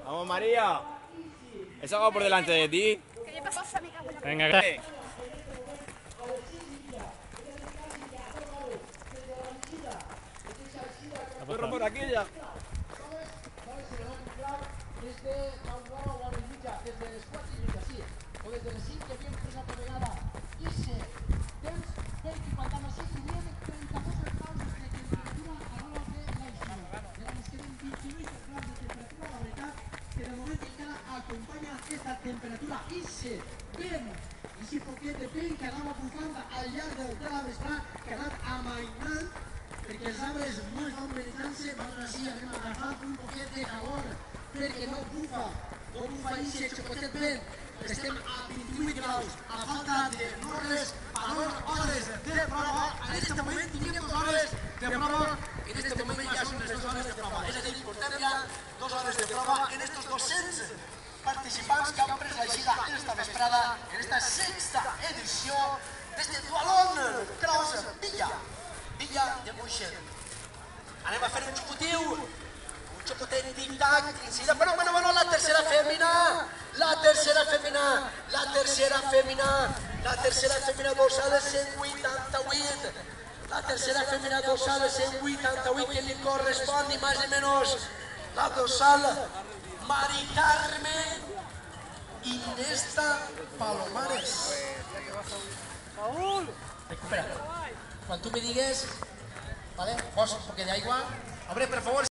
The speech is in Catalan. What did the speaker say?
Vamos, María. Esa va por delante de ti. ¿Qué le pasó a esa amiga? Venga, gracias. Corro por aquí ya. Acompanya aquesta temperatura i se vent i si poquet de vent que anava bufant al llarg del vespre que ha anat amainant perquè els arbres no estan benetant-se, nosaltres així anem agafant un poquet de calor perquè no bufa i se xocotet vent, estem a 28 graus, a falta de hores de prova, en aquest moment tinguem 2 hores de prova, en aquest moment ja són les 2 hores de prova, és a dir, portem ja 2 hores de prova en estos 200 participants que han pres l'aixida en esta vesprada, en esta sexta edició d'este dualón Cross Villa de Moixent. Anem a fer un xocotet tic-tac, incida, bueno, la tercera fèmina dorsal 188, la tercera fèmina dorsal 188 que li correspon ni més ni menys la dorsal Mari Carmen Inesta Palomares. Recupera. Quan tu me digues, vale, posa un poquet d'aigua. Hombre, per favor.